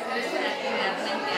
mujeres que aquí realmente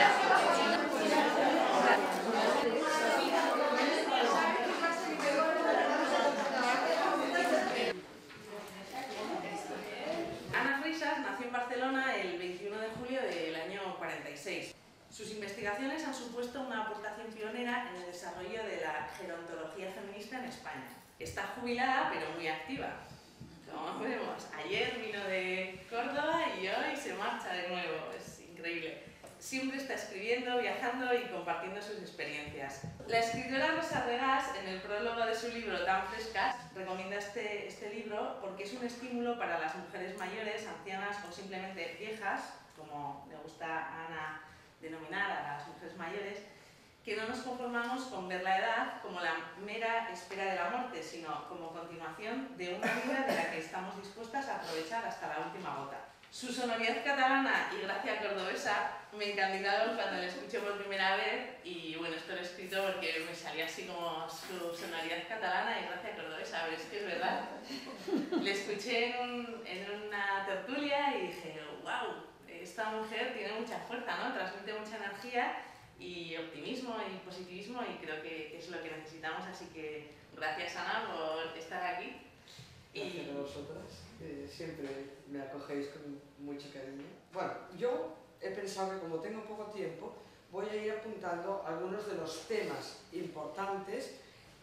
Ana Freixas nació en Barcelona el 21 de julio del año 46. Sus investigaciones han supuesto una aportación pionera en el desarrollo de la gerontología feminista en España. Está jubilada, pero muy activa. Como vemos, ayer vino de Córdoba y hoy se marcha de nuevo. Es increíble. Siempre está escribiendo, viajando y compartiendo sus experiencias. La escritora Rosa Regás, en el prólogo de su libro Tan Frescas, recomienda este libro porque es un estímulo para las mujeres mayores, ancianas o simplemente viejas, como le gusta a Ana denominar a las mujeres mayores, que no nos conformamos con ver la edad como la mera espera de la muerte, sino como continuación de una vida de la que estamos dispuestas a aprovechar hasta la última gota. Su sonoridad catalana y gracia cordobesa me encandilaron cuando la escuché por primera vez y bueno, esto lo he escrito porque me salía así como su sonoridad catalana y gracia cordobesa, pero es que es verdad. Le escuché en una tertulia y dije, wow, esta mujer tiene mucha fuerza, ¿no? Transmite mucha energía y optimismo y positivismo y creo que es lo que necesitamos, así que gracias Ana por estar aquí. Gracias a vosotras, que siempre me acogéis con mucho cariño. Bueno, yo he pensado que como tengo poco tiempo, voy a ir apuntando algunos de los temas importantes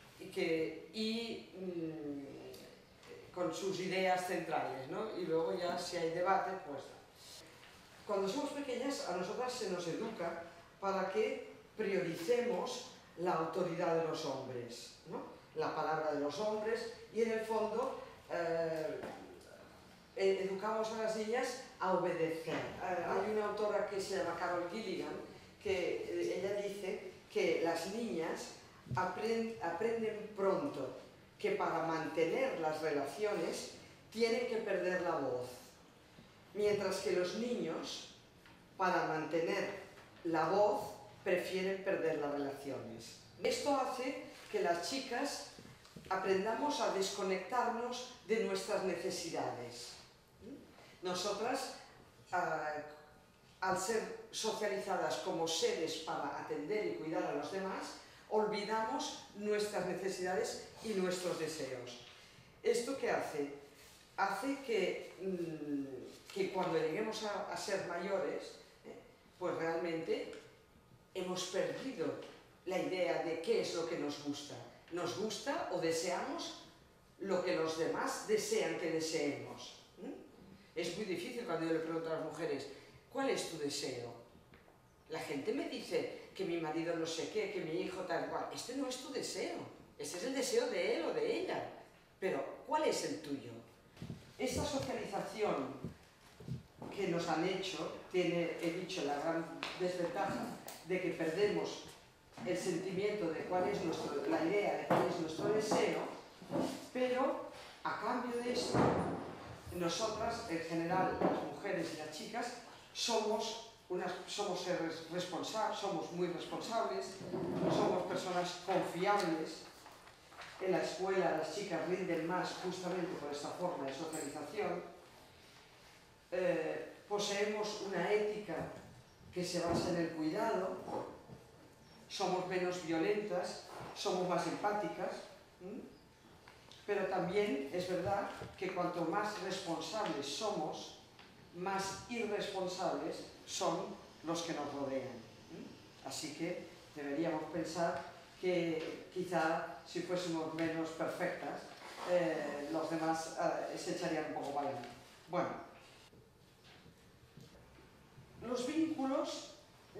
con sus ideas centrales, ¿no? Y luego ya si hay debate, pues... Cuando somos pequeñas, a nosotras se nos educa para que prioricemos la autoridad de los hombres, ¿no? La palabra de los hombres y en el fondo educamos a las niñas a obedecer. Hay una autora que se llama Carol Gilligan que ella dice que las niñas aprenden pronto que para mantener las relaciones tienen que perder la voz, mientras que los niños para mantener la voz prefieren perder las relaciones. Esto hace que las chicas aprendamos a desconectarnos de nuestras necesidades. Nosotras, al ser socializadas como seres para atender y cuidar a los demás, olvidamos nuestras necesidades y nuestros deseos. ¿Esto qué hace? Hace que cuando lleguemos a ser mayores, pues realmente hemos perdido la idea de qué es lo que nos gusta. Nos gusta o deseamos lo que los demás desean que deseemos. Es muy difícil cuando yo le pregunto a las mujeres, ¿cuál es tu deseo? La gente me dice que mi marido no sé qué, que mi hijo tal cual. Este no es tu deseo, este es el deseo de él o de ella. Pero, ¿cuál es el tuyo? Esta socialización que nos han hecho tiene, he dicho, la gran desventaja de que perdemos el sentimiento de cuál es la idea de cuál es nuestro deseo, pero a cambio de esto, nosotras, en general, las mujeres y las chicas, somos seres responsables, somos muy responsables, somos personas confiables. En la escuela las chicas rinden más justamente por esta forma de socialización. Poseemos una ética que se basa en el cuidado, somos menos violentas, somos más empáticas, pero también es verdad que cuanto más responsables somos, más irresponsables son los que nos rodean. Así que deberíamos pensar que quizá si fuésemos menos perfectas, los demás se echarían un poco para adelante. Bueno, los vínculos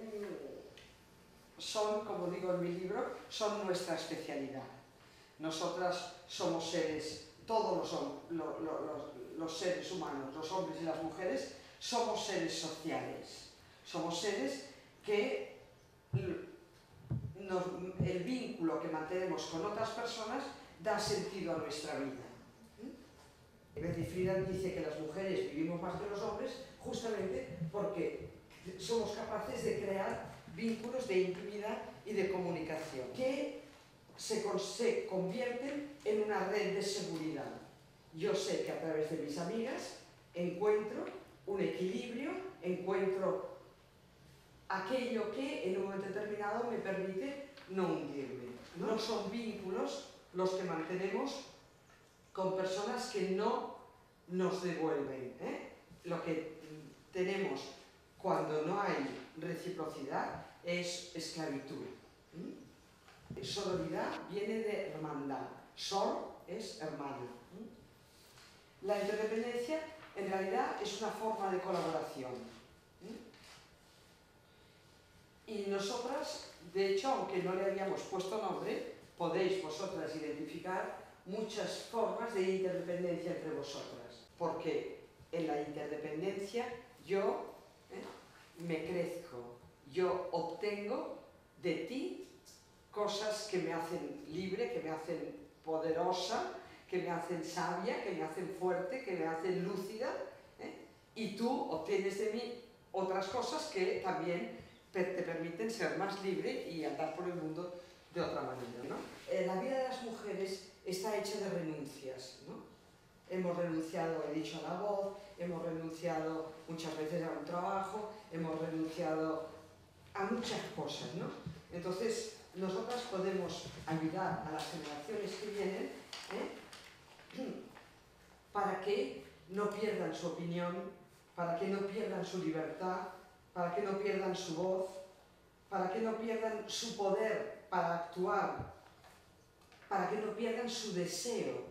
son, como digo en mi libro, son nuestra especialidad. Nosotras somos seres, todos los seres humanos, los hombres y las mujeres, somos seres sociales. Somos seres que el vínculo que mantenemos con otras personas da sentido a nuestra vida. Betty Friedan dice que las mujeres vivimos más que los hombres justamente porque somos capaces de crear vínculos de intimidad y de comunicación que se convierten en una red de seguridad. Yo sé que a través de mis amigas encuentro un equilibrio, encuentro aquello que en un momento determinado me permite no hundirme. No son vínculos los que mantenemos con personas que no nos devuelven, ¿eh? Lo que tenemos cuando no hay reciprocidad es esclavitud. Sororidad viene de hermandad. Sor es hermano. La interdependencia en realidad es una forma de colaboración. Y nosotras, de hecho, aunque no le habíamos puesto nombre, podéis vosotras identificar muchas formas de interdependencia entre vosotras. Porque en la interdependencia yo me crezco, yo obtengo de ti cosas que me hacen libre, que me hacen poderosa, que me hacen sabia, que me hacen fuerte, que me hacen lúcida, y tú obtienes de mí otras cosas que también te permiten ser más libre y andar por el mundo de otra manera, ¿no? La vida de las mujeres está hecha de renuncias, ¿no? Hemos renunciado, he dicho, a la voz, hemos renunciado muchas veces a un trabajo, hemos renunciado a muchas cosas, ¿no? Entonces, nosotras podemos ayudar a las generaciones que vienen para que no pierdan su opinión, para que no pierdan su libertad, para que no pierdan su voz, para que no pierdan su poder para actuar, para que no pierdan su deseo,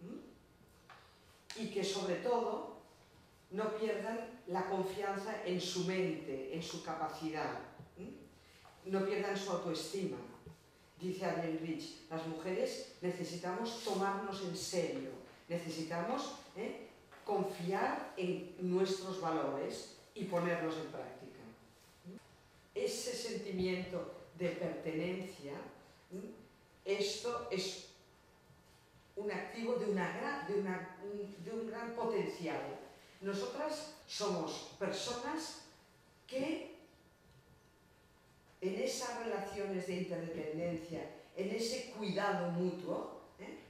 y que sobre todo no pierdan la confianza en su mente, en su capacidad, no pierdan su autoestima. Dice Adrienne Rich, las mujeres necesitamos tomarnos en serio, necesitamos confiar en nuestros valores y ponerlos en práctica. Ese sentimiento de pertenencia, esto es un activo de un gran potencial. Nosotras somos personas que en esas relaciones de interdependencia, en ese cuidado mutuo,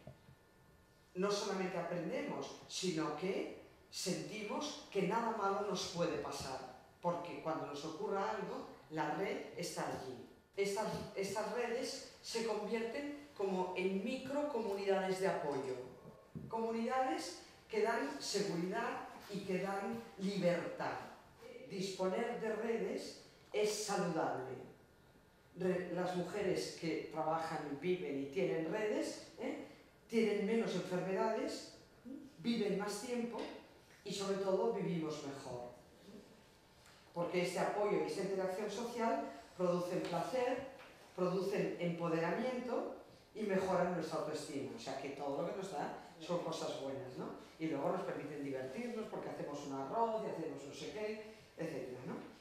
no solamente aprendemos, sino que sentimos que nada malo nos puede pasar, porque cuando nos ocurra algo, la red está allí. Estas redes se convierten como en microcomunidades de apoyo, comunidades que dan seguridad y que dan libertad. Disponer de redes es saludable. Las mujeres que trabajan, viven y tienen redes, tienen menos enfermedades, viven más tiempo y sobre todo vivimos mejor. Porque este apoyo y esta interacción social producen placer, producen empoderamiento y mejoran nuestra autoestima. O sea que todo lo que nos da son cosas buenas, ¿no? Y luego nos permiten divertirnos porque hacemos un arroz y hacemos no sé qué, etc., ¿no?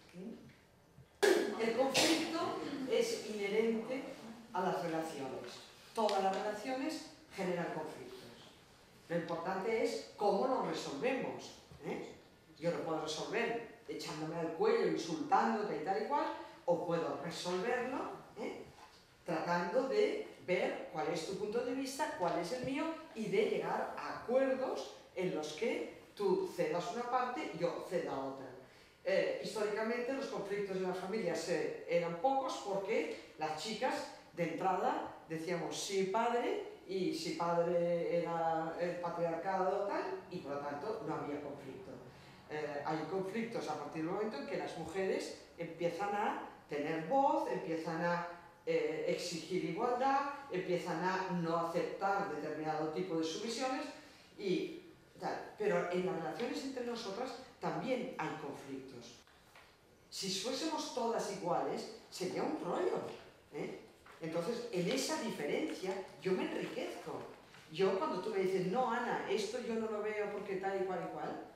El conflicto es inherente a las relaciones. Todas las relaciones generan conflictos. Lo importante es cómo lo resolvemos. Yo lo puedo resolver echándome al cuello, insultándote y tal y cual, o puedo resolverlo tratando de ver cuál es tu punto de vista, cuál es el mío, y de llegar a acuerdos en los que tú cedas una parte y yo ceda otra. Históricamente los conflictos en las familias eran pocos porque las chicas de entrada decíamos sí padre, y si padre era el patriarcado tal, y por lo tanto no había conflicto. Hay conflictos a partir del momento en que las mujeres empiezan a tener voz, empiezan a exigir igualdad, empiezan a no aceptar determinado tipo de sumisiones y tal. Pero en las relaciones entre nosotras también hay conflictos. Si fuésemos todas iguales, sería un rollo, Entonces, en esa diferencia, yo me enriquezco. Yo, cuando tú me dices, no, Ana, esto yo no lo veo porque tal y cual,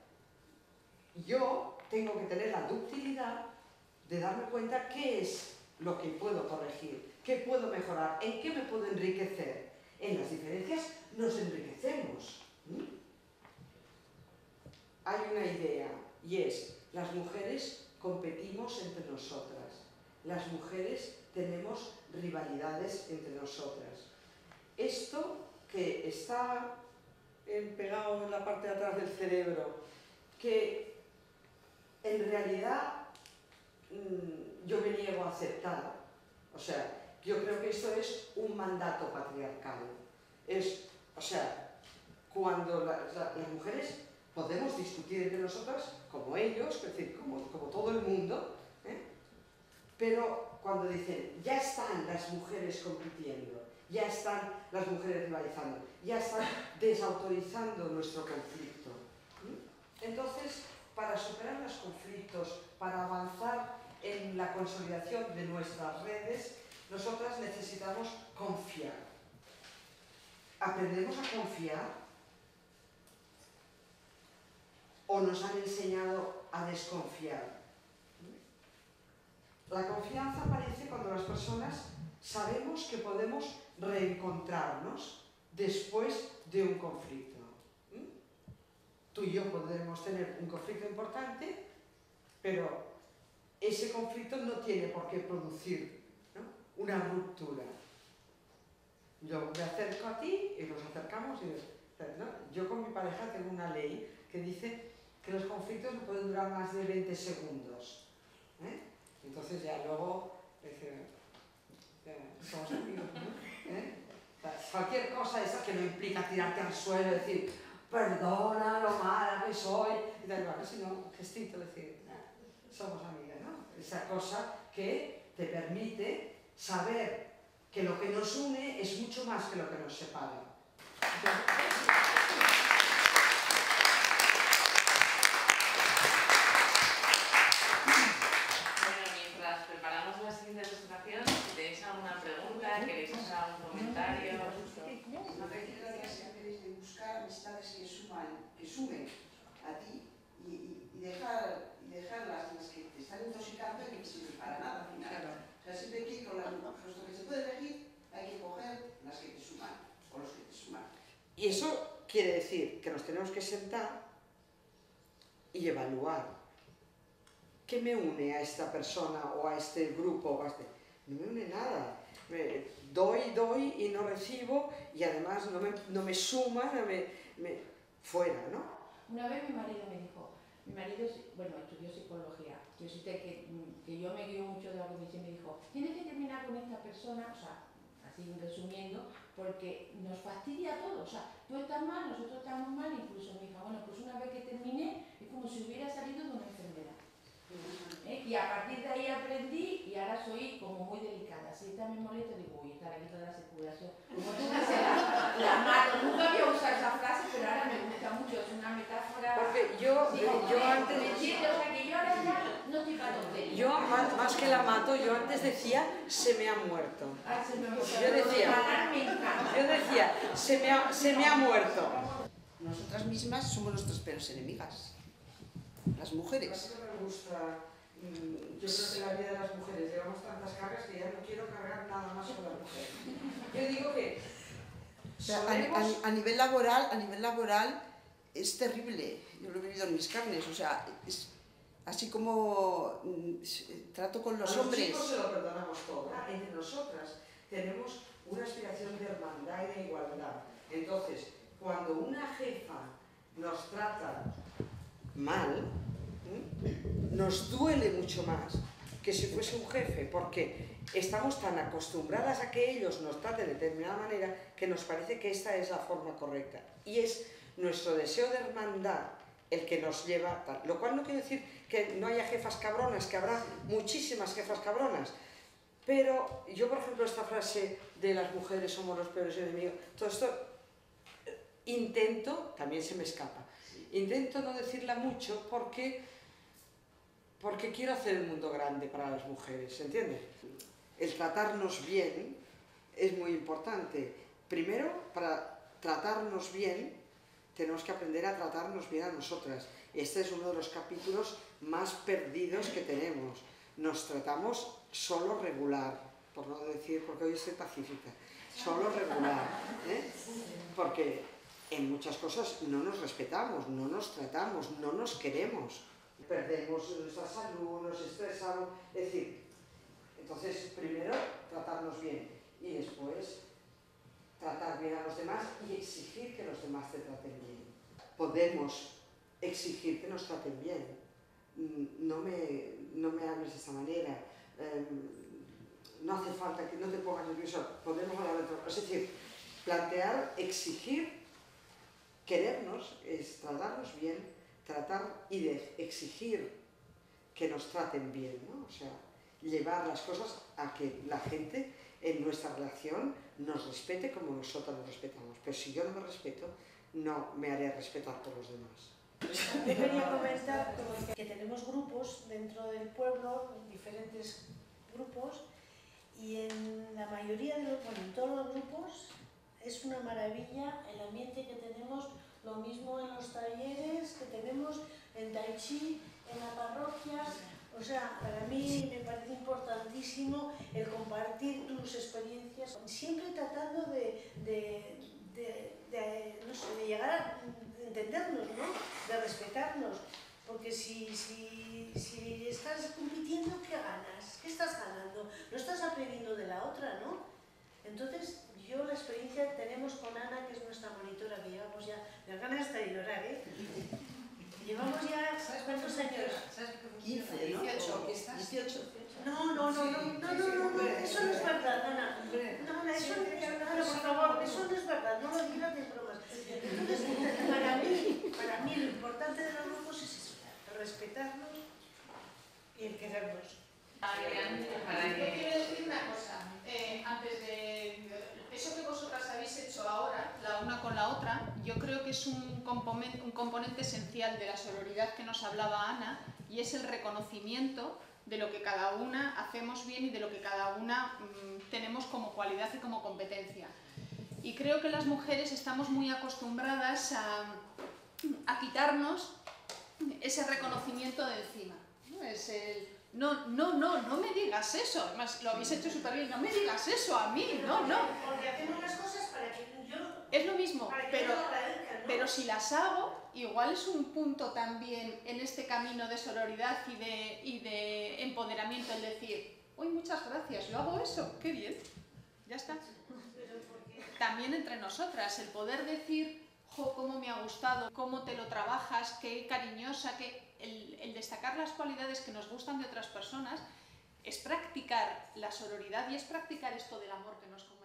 yo tengo que tener la ductilidad de darme cuenta qué es lo que puedo corregir, qué puedo mejorar, en qué me puedo enriquecer. En las diferencias nos enriquecemos. Hay una idea, y es, las mujeres competimos entre nosotras, las mujeres tenemos rivalidades entre nosotras. Esto que está pegado en la parte de atrás del cerebro, que en realidad yo me niego a aceptar. O sea, yo creo que esto es un mandato patriarcal. O sea, cuando las mujeres podemos discutir entre nosotras, como ellos, es decir, como todo el mundo, pero cuando dicen, ya están las mujeres compitiendo, ya están las mujeres rivalizando, ya están desautorizando nuestro conflicto. Entonces, para superar los conflictos, para avanzar en la consolidación de nuestras redes, nosotras necesitamos confiar. ¿Aprendemos a confiar? ¿O nos han enseñado a desconfiar? La confianza aparece cuando las personas sabemos que podemos reencontrarnos después de un conflicto. Tú y yo podremos tener un conflicto importante, pero ese conflicto no tiene por qué producir, ¿no?, una ruptura. Yo me acerco a ti y nos acercamos y ¿no? Yo con mi pareja tengo una ley que dice que los conflictos no pueden durar más de 20 segundos. Entonces ya luego somos amigos, ¿no? Cualquier cosa esa que no implica tirarte al suelo y decir perdona lo mala que soy, y tal, bueno, sino gestito, decir somos amigas, ¿no? Esa cosa que te permite saber que lo que nos une es mucho más que lo que nos separa. Mientras preparamos la siguiente presentación, si tenéis alguna pregunta, queréis hacer algún comentario. No queréis de buscar amistades que sumen a ti y dejar las que te están intoxicando y que no sirven para nada al final. Claro. O sea, siempre hay que ir con puesto que se puede elegir, hay que coger las que te suman o los que te suman. Y eso quiere decir que nos tenemos que sentar y evaluar. ¿Qué me une a esta persona o a este grupo? No me une nada. Doy y no recibo y además no me suma, fuera, ¿no? Una vez mi marido me dijo, bueno, estudió psicología, yo sí sé que yo me guío mucho de la comisión, me dijo, tienes que terminar con esta persona, o sea, así resumiendo, porque nos fastidia todo, o sea, tú estás mal, nosotros estamos mal, incluso mi hija, bueno, pues una vez que terminé, es como si hubiera salido de una enfermedad. Y a partir de ahí aprendí y ahora soy como muy delicada. Si esta me molesta, digo, uy, esta la quito de la circulación. Como tú dices, la mato. Nunca había usado esa frase, pero ahora me gusta mucho. Es una metáfora. Porque yo antes... ¿Me entiendes? O sea, que yo ahora ya no estoy para tonterías. Yo, más que la mato, yo antes decía, se me ha muerto. Se me ha muerto. Yo decía, se me ha muerto. Nosotras mismas somos nuestras peores enemigas, las mujeres. Me gusta, yo creo que en la vida de las mujeres llevamos tantas cargas que ya no quiero cargar nada más sobre la mujer. Yo digo que a nivel laboral es terrible, yo lo he vivido en mis carnes, o sea, es así como trato con los hombres. A los chicos se lo perdonamos todo, entre nosotras tenemos una aspiración de hermandad y de igualdad. Entonces, cuando una jefa nos trata mal, nos duele mucho más que si fuese un jefe, porque estamos tan acostumbradas a que ellos nos traten de determinada manera que nos parece que esta es la forma correcta. Y es nuestro deseo de hermandad el que nos lleva tal. Lo cual no quiere decir que no haya jefas cabronas, que habrá muchísimas jefas cabronas. Pero yo, por ejemplo, esta frase de las mujeres somos los peores enemigos, todo esto intento, también se me escapa, intento no decirla mucho porque quiero hacer el mundo grande para las mujeres, ¿entiendes? El tratarnos bien es muy importante. Primero, para tratarnos bien, tenemos que aprender a tratarnos bien a nosotras. Este es uno de los capítulos más perdidos que tenemos. Nos tratamos solo regular, por no decir, porque hoy estoy pacífica, solo regular, porque en muchas cosas no nos respetamos, no nos tratamos, no nos queremos. Perdemos nuestra salud, nos estresamos, es decir, entonces primero tratarnos bien y después tratar bien a los demás y exigir que los demás te traten bien. Podemos exigir que nos traten bien, no me hables de esa manera, no hace falta que no te pongas nervioso, podemos hablar de todo. Es decir, plantear, exigir, querernos, es tratarnos bien, tratar y de exigir que nos traten bien, ¿no? O sea, llevar las cosas a que la gente en nuestra relación nos respete como nosotros nos respetamos. Pero si yo no me respeto, no me haré respetar por los demás. Yo quería comentar que tenemos grupos dentro del pueblo, diferentes grupos, y en la mayoría de los, bueno, en todos los grupos es una maravilla el ambiente que tenemos, lo mismo en los talleres que tenemos en Tai Chi, en la parroquia. O sea, para mí me parece importantísimo el compartir tus experiencias, siempre tratando no sé, de llegar a entendernos, ¿no? De respetarnos, porque si estás compitiendo, ¿qué ganas? ¿Qué estás ganando? No estás aprendiendo de la otra, ¿no? Entonces, yo la experiencia que tenemos con Ana, que es nuestra monitora, que llevamos ya, me ganas hasta de llorar, ¿eh? Llevamos ya, ¿sabes cuántos años? 15, ¿no? 18. ¿Qué estás? 18. No, eso no es verdad, Ana. No, eso no es verdad, por favor, eso no es verdad, no lo digas de bromas. Entonces, para mí lo importante de los grupos es eso, el respetarnos y el querernos. Yo quiero decir una cosa, antes de eso que vosotras habéis hecho ahora, la una con la otra, yo creo que es un componente esencial de la sororidad que nos hablaba Ana, y es el reconocimiento de lo que cada una hacemos bien y de lo que cada una tenemos como cualidad y como competencia. Y creo que las mujeres estamos muy acostumbradas a quitarnos ese reconocimiento de encima, ¿no? Es el... No me digas eso, además lo habéis hecho súper bien, no me digas eso a mí, no. Porque hacemos las cosas para que yo... Es lo mismo, para que pero, yo lo agradezca, ¿no? pero si las hago, igual es un punto también en este camino de sororidad y de empoderamiento, el decir, uy, muchas gracias, yo hago eso, qué bien, ya está. También entre nosotras, el poder decir, jo, cómo me ha gustado, cómo te lo trabajas, qué cariñosa, el destacar las cualidades que nos gustan de otras personas, es practicar la sororidad y es practicar esto del amor que nos comunica.